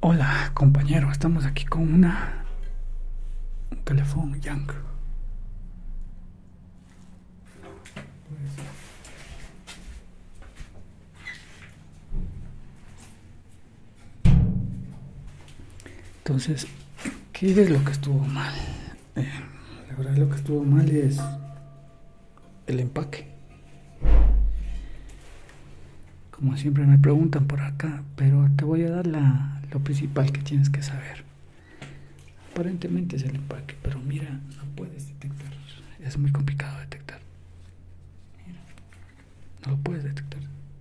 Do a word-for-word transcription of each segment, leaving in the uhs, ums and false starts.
Hola, compañero, estamos aquí con una un teléfono Yang. Entonces, ¿qué es lo que estuvo mal? Eh, la verdad, lo que estuvo mal es el empaque. Como siempre me preguntan por acá, pero te voy a dar la, lo principal que tienes que saber. Aparentemente es el empaque, pero mira, no puedes detectar. Es muy complicado detectar. Mira, no lo puedes detectar.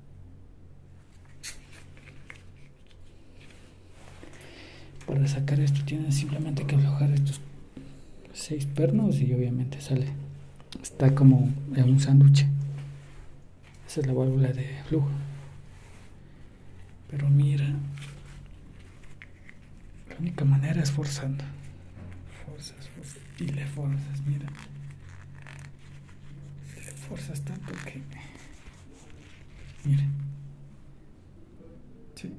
Para sacar esto tienes simplemente que aflojar estos seis pernos y obviamente sale. Está como en un sándwich. Esa es la válvula de flujo. Pero mira, la única manera es forzando. Forzas, forzas y le forzas, mira. Le forzas tanto que... Mira. Sí.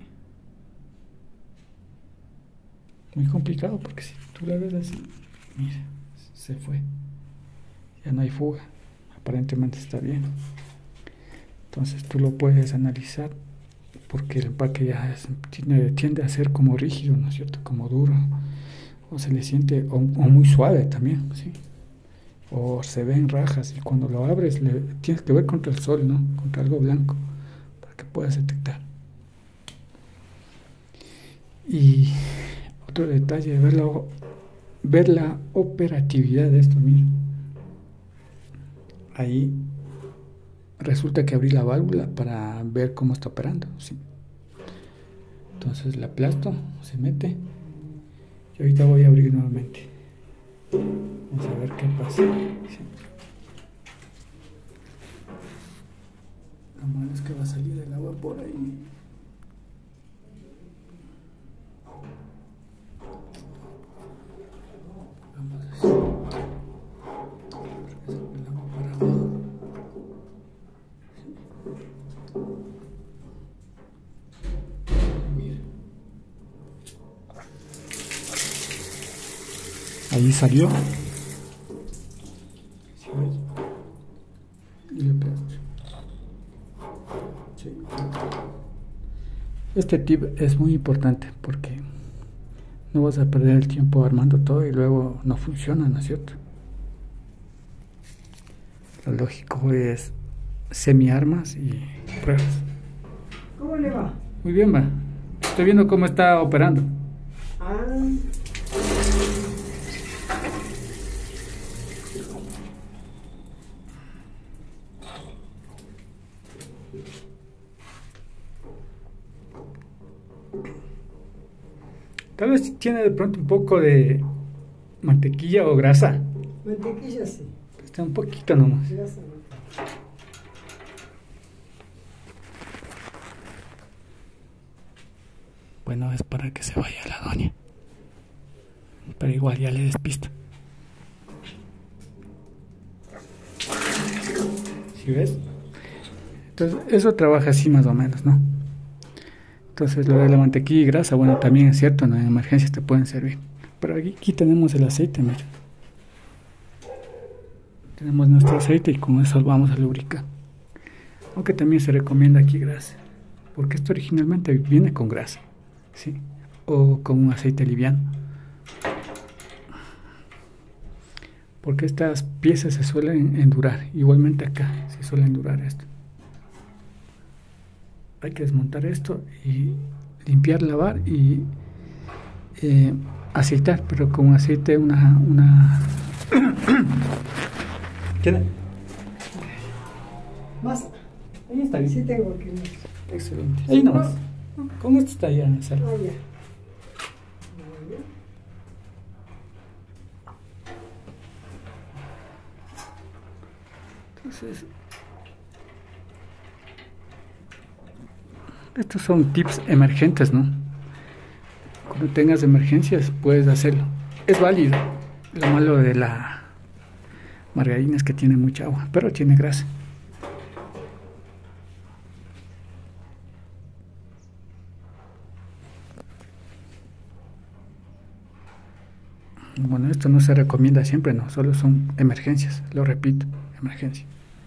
Muy complicado porque si tú la ves así, mira, se fue. Ya no hay fuga. Aparentemente está bien. Entonces tú lo puedes analizar porque el empaque ya es, tiende, tiende a ser como rígido, ¿no es cierto? Como duro. O se le siente, o, o muy suave también, ¿sí? O se ven rajas y cuando lo abres le, tienes que ver contra el sol, ¿no? Contra algo blanco para que puedas detectar. Y otro detalle, ver la, ver la operatividad de esto, mira. Ahí resulta que abrí la válvula para ver cómo está operando, ¿sí? Entonces la aplasto, se mete y ahorita voy a abrir nuevamente. Vamos a ver qué pasa. Sí. Lo malo es que va a salir el agua por ahí. Vamos a hacer. El agua para abajo. Mira. Ahí salió. ¿Sí ves? Y le pego. Sí. Este tip es muy importante porque no vas a perder el tiempo armando todo y luego no funciona, ¿no es cierto? Lo lógico es semi-armas y pruebas. ¿Cómo le va? Muy bien, va. Estoy viendo cómo está operando. Ah. Tal vez tiene de pronto un poco de mantequilla o grasa. Mantequilla sí. Está un poquito nomás. Grasa no. Bueno, es para que se vaya la doña. Pero igual ya le despisto. ¿Sí ves? Entonces, eso trabaja así más o menos, ¿no? Entonces, lo de la mantequilla y grasa, bueno, también es cierto, ¿no? En emergencias te pueden servir. Pero aquí, aquí tenemos el aceite, mira. Tenemos nuestro aceite y con eso vamos a lubricar. Aunque también se recomienda aquí grasa. Porque esto originalmente viene con grasa, ¿sí? O con un aceite liviano. Porque estas piezas se suelen endurar. Igualmente acá se suele endurar esto. Hay que desmontar esto y limpiar, lavar y eh, aceitar, pero con aceite una... una... ¿Tiene? Más. Ahí está bien. Sí tengo aquí más. Excelente. Ahí nomás. Con esto está ya, Sara. Ah, ya. Entonces, estos son tips emergentes, ¿no? Cuando tengas emergencias puedes hacerlo. Es válido. Lo malo de la margarina es que tiene mucha agua, pero tiene grasa. Bueno, esto no se recomienda siempre, no, solo son emergencias, lo repito, emergencia.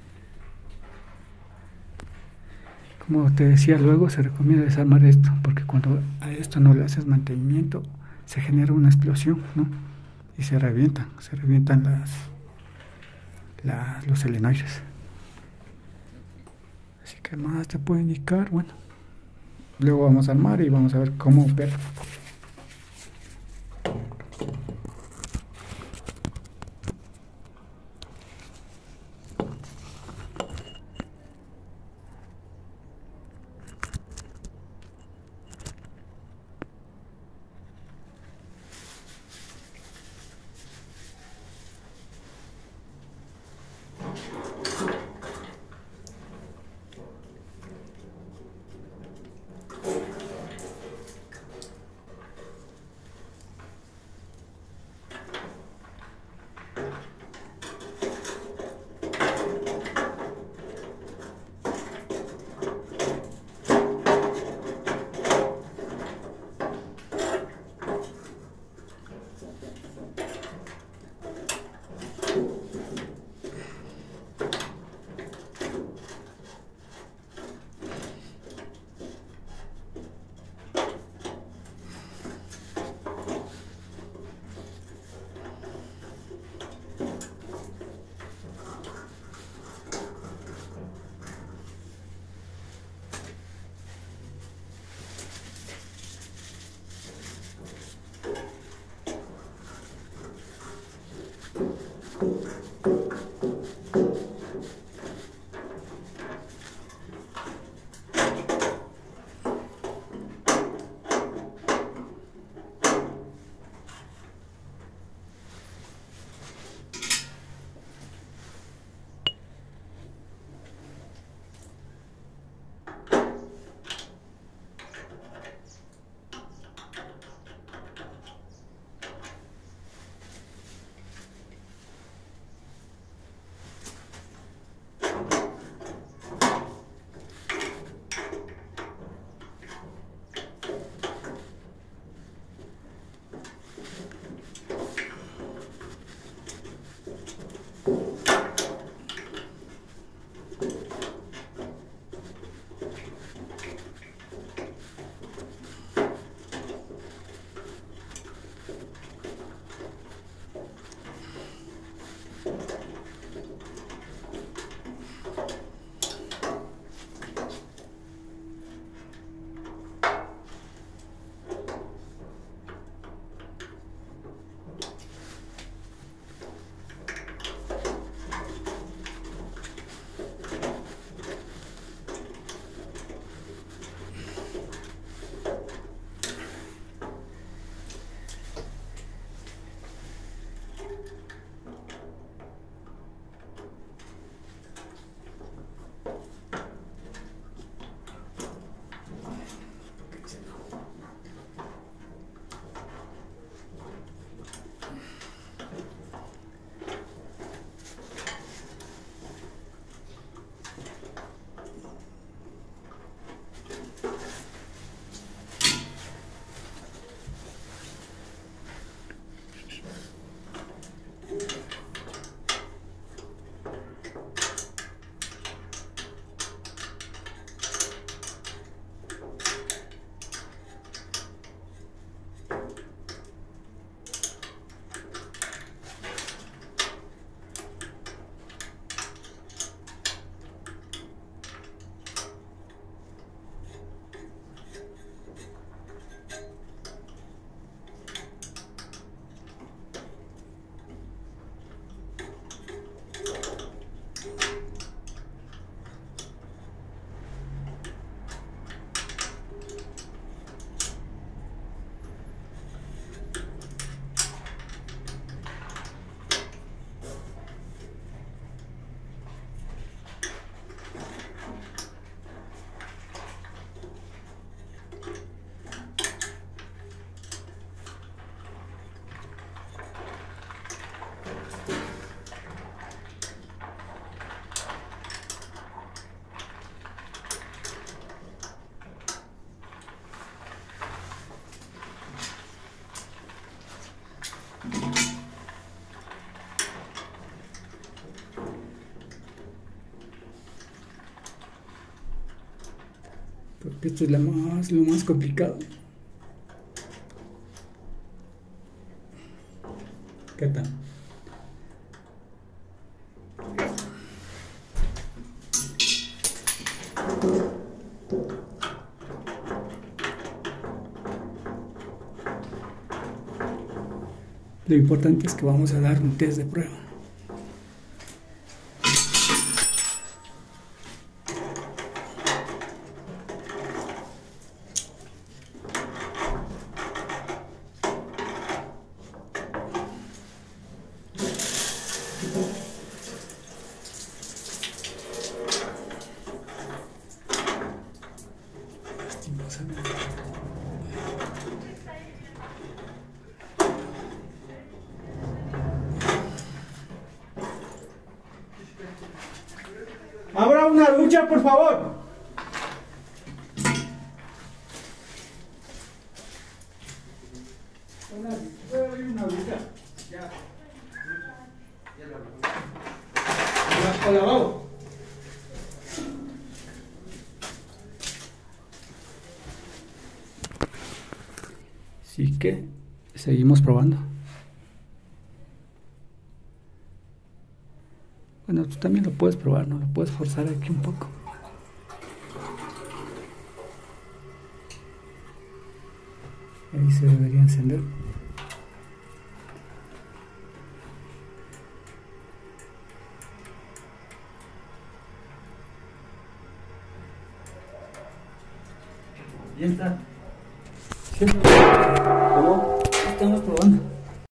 Como te decía, luego se recomienda desarmar esto, porque cuando a esto no le haces mantenimiento, se genera una explosión, ¿no? Y se revientan, se revientan las, las los solenoides. Así que más te puedo indicar, bueno. Luego vamos a armar y vamos a ver cómo opera. esto es la más, lo más complicado. ¿Qué tal? Lo importante es que vamos a dar un test de prueba. Abra una ducha, por favor. ¿Puede abrir una ducha? Ya. O lavabo. Así que seguimos probando. Bueno, tú también lo puedes probar, ¿no? Lo puedes forzar aquí un poco. Ahí se debería encender. Ya está. ¿Sí? ¿Cómo? Estamos probando.